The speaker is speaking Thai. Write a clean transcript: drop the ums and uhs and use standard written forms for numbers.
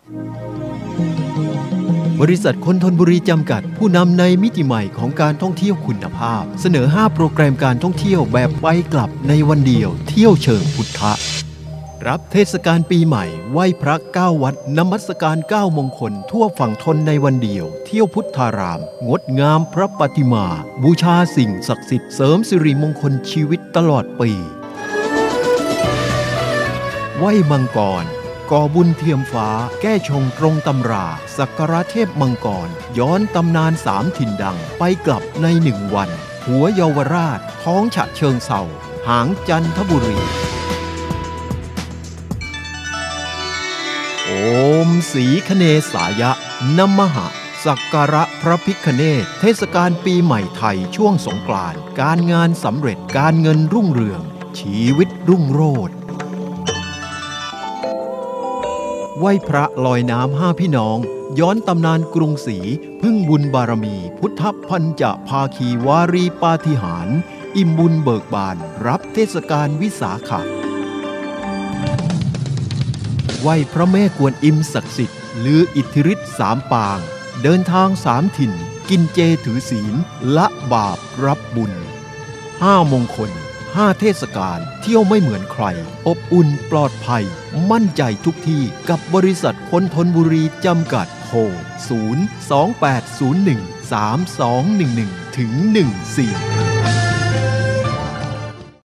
บริษัทคนธนบุรีจำกัดผู้นำในมิติใหม่ของการท่องเที่ยวคุณภาพเสนอ5โปรแกรมการท่องเที่ยวแบบไปกลับในวันเดียวเที่ยวเชิงพุทธะรับเทศกาลปีใหม่ไหว้พระ9วัดนมัสการ9มงคลทั่วฝั่งทนในวันเดียวเที่ยวพุทธารามงดงามพระปฏิมาบูชาสิ่งศักดิ์สิทธิ์เสริมสิริมงคลชีวิตตลอดปีไหว้มังกรก่อบุญเทียมฟ้าแก้ชงตรงตำราสักการะเทพมังกรย้อนตำนาน3ถิ่นดังไปกลับใน1วันหัวเยาวราชท้องฉะเชิงเทราหางจันทบุรีโอมสีคเนสายะนมหะสักการะพระพิฆเนศเทศกาลปีใหม่ไทยช่วงสงกรานต์การงานสำเร็จการเงินรุ่งเรืองชีวิตรุ่งโรจน์ไหว้พระลอยน้ำ5พี่น้องย้อนตำนานกรุงศรีพึ่งบุญบารมีพุทธพันจภาคีวารีปาฏิหาริย์อิ่มบุญเบิกบานรับเทศกาลวิสาขะไหว้พระแม่กวนอิมศักดิ์สิทธิ์ลืออิทธิฤทธิ์3ปางเดินทาง3ถิ่นกินเจถือศีลละบาปรับบุญ5มงคล5เทศกาลเที่ยวไม่เหมือนใครอบอุ่นปลอดภัยมั่นใจทุกที่กับบริษัทคนธนบุรีจำกัดโทร028013211ถึง14